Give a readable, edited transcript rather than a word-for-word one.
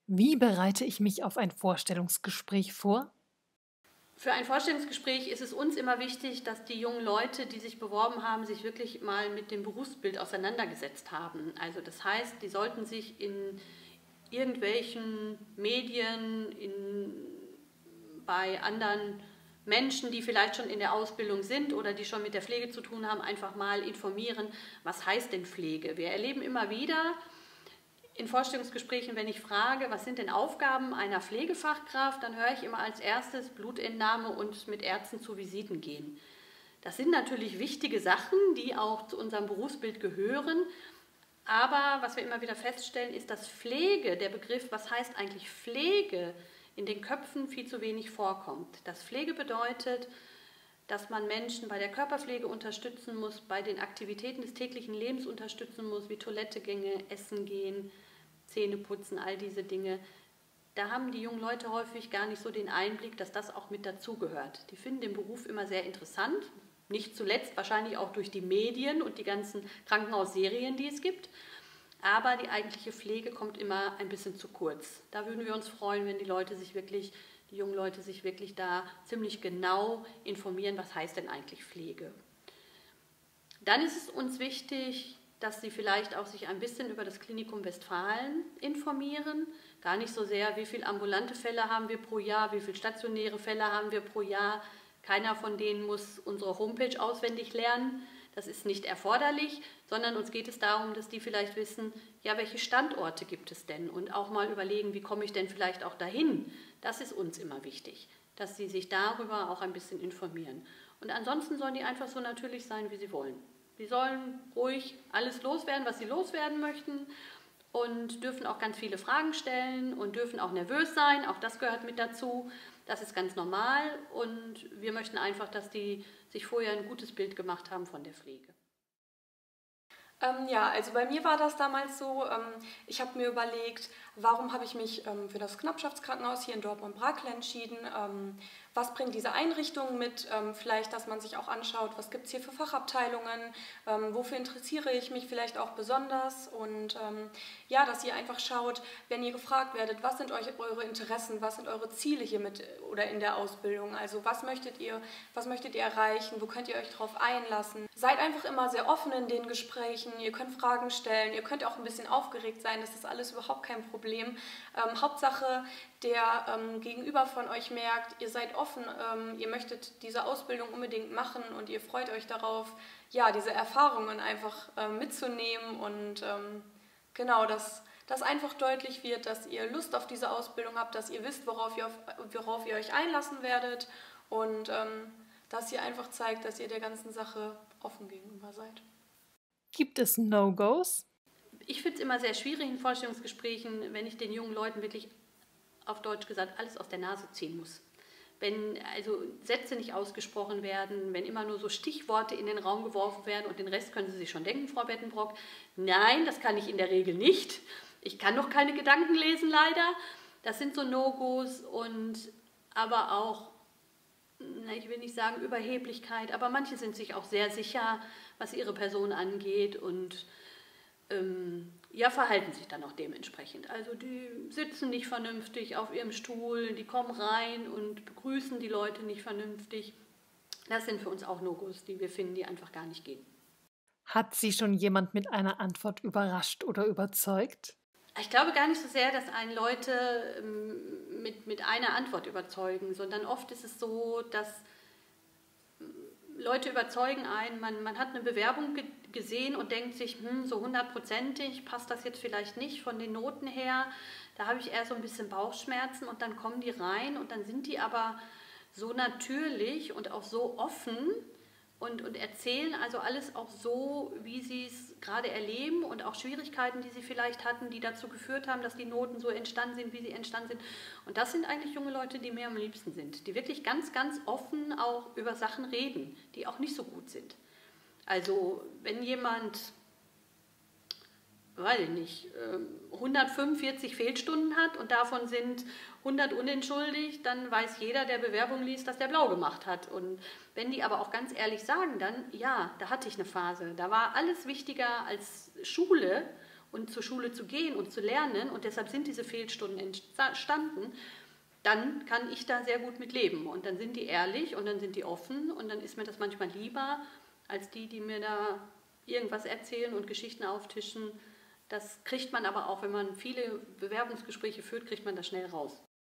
Wie bereite ich mich auf ein Vorstellungsgespräch vor? Für ein Vorstellungsgespräch ist es uns immer wichtig, dass die jungen Leute, die sich beworben haben, sich wirklich mal mit dem Berufsbild auseinandergesetzt haben. Also das heißt, die sollten sich in irgendwelchen Medien, bei anderen Menschen, die vielleicht schon in der Ausbildung sind oder die schon mit der Pflege zu tun haben, einfach mal informieren, was heißt denn Pflege. Wir erleben immer wieder in Vorstellungsgesprächen, wenn ich frage, was sind denn Aufgaben einer Pflegefachkraft, dann höre ich immer als erstes Blutentnahme und mit Ärzten zu Visiten gehen. Das sind natürlich wichtige Sachen, die auch zu unserem Berufsbild gehören. Aber was wir immer wieder feststellen, ist, dass Pflege, der Begriff, was heißt eigentlich Pflege, in den Köpfen viel zu wenig vorkommt. Dass Pflege bedeutet, dass man Menschen bei der Körperpflege unterstützen muss, bei den Aktivitäten des täglichen Lebens unterstützen muss, wie Toilettegänge, Essen gehen, Zähne putzen, all diese Dinge. Da haben die jungen Leute häufig gar nicht so den Einblick, dass das auch mit dazugehört. Die finden den Beruf immer sehr interessant, nicht zuletzt wahrscheinlich auch durch die Medien und die ganzen Krankenhausserien, die es gibt. Aber die eigentliche Pflege kommt immer ein bisschen zu kurz. Da würden wir uns freuen, wenn die jungen Leute sich wirklich da ziemlich genau informieren, was heißt denn eigentlich Pflege. Dann ist es uns wichtig, dass Sie vielleicht auch sich ein bisschen über das Klinikum Westfalen informieren. Gar nicht so sehr, wie viele ambulante Fälle haben wir pro Jahr, wie viele stationäre Fälle haben wir pro Jahr. Keiner von denen muss unsere Homepage auswendig lernen. Das ist nicht erforderlich, sondern uns geht es darum, dass die vielleicht wissen, ja, welche Standorte gibt es denn? Und auch mal überlegen, wie komme ich denn vielleicht auch dahin? Das ist uns immer wichtig, dass sie sich darüber auch ein bisschen informieren. Und ansonsten sollen die einfach so natürlich sein, wie sie wollen. Sie sollen ruhig alles loswerden, was sie loswerden möchten und dürfen auch ganz viele Fragen stellen und dürfen auch nervös sein. Auch das gehört mit dazu. Das ist ganz normal und wir möchten einfach, dass die sich vorher ein gutes Bild gemacht haben von der Pflege. Ja, also bei mir war das damals so, ich habe mir überlegt, warum habe ich mich für das Knappschaftskrankenhaus hier in Dortmund-Brakel entschieden, was bringt diese Einrichtung mit, vielleicht, dass man sich auch anschaut, was gibt es hier für Fachabteilungen, wofür interessiere ich mich vielleicht auch besonders und ja, dass ihr einfach schaut, wenn ihr gefragt werdet, was sind eure Interessen, was sind eure Ziele hier mit oder in der Ausbildung, also was möchtet ihr erreichen, wo könnt ihr euch drauf einlassen. Seid einfach immer sehr offen in den Gesprächen, ihr könnt Fragen stellen, ihr könnt auch ein bisschen aufgeregt sein, das ist alles überhaupt kein Problem. Hauptsache, der Gegenüber von euch merkt, ihr seid offen, ihr möchtet diese Ausbildung unbedingt machen und ihr freut euch darauf, ja, diese Erfahrungen einfach mitzunehmen und genau, dass einfach deutlich wird, dass ihr Lust auf diese Ausbildung habt, dass ihr wisst, worauf ihr euch einlassen werdet und dass ihr einfach zeigt, dass ihr der ganzen Sache offen gegenüber seid. Gibt es No-Gos? Ich finde es immer sehr schwierig in Vorstellungsgesprächen, wenn ich den jungen Leuten wirklich auf Deutsch gesagt alles aus der Nase ziehen muss. Wenn also Sätze nicht ausgesprochen werden, wenn immer nur so Stichworte in den Raum geworfen werden und den Rest können Sie sich schon denken, Frau Bettenbrock. Nein, das kann ich in der Regel nicht. Ich kann noch keine Gedanken lesen, leider. Das sind so No-Gos und aber auch, ich will nicht sagen Überheblichkeit, aber manche sind sich auch sehr sicher, was ihre Person angeht und ja, verhalten sich dann auch dementsprechend. Also die sitzen nicht vernünftig auf ihrem Stuhl, die kommen rein und begrüßen die Leute nicht vernünftig. Das sind für uns auch No-Gos, die wir finden, die einfach gar nicht gehen. Hat Sie schon jemand mit einer Antwort überrascht oder überzeugt? Ich glaube gar nicht so sehr, dass einen Leute mit einer Antwort überzeugen, sondern oft ist es so, dass Leute überzeugen einen, man hat eine Bewerbung gesehen und denkt sich, so 100%ig passt das jetzt vielleicht nicht von den Noten her. Da habe ich eher so ein bisschen Bauchschmerzen und dann kommen die rein und dann sind die aber so natürlich und auch so offen und erzählen also alles auch so, wie sie es gerade erleben und auch Schwierigkeiten, die sie vielleicht hatten, die dazu geführt haben, dass die Noten so entstanden sind, wie sie entstanden sind. Und das sind eigentlich junge Leute, die mir am liebsten sind, die wirklich ganz, ganz offen auch über Sachen reden, die auch nicht so gut sind. Also wenn jemand, weiß ich nicht, 145 Fehlstunden hat und davon sind 100 unentschuldigt, dann weiß jeder, der Bewerbung liest, dass der blau gemacht hat. Und wenn die aber auch ganz ehrlich sagen, dann, ja, da hatte ich eine Phase, da war alles wichtiger als Schule und zur Schule zu gehen und zu lernen und deshalb sind diese Fehlstunden entstanden, dann kann ich da sehr gut mit leben. Und dann sind die ehrlich und dann sind die offen und dann ist mir das manchmal lieber, als die mir da irgendwas erzählen und Geschichten auftischen. Das kriegt man aber auch, wenn man viele Bewerbungsgespräche führt, kriegt man das schnell raus.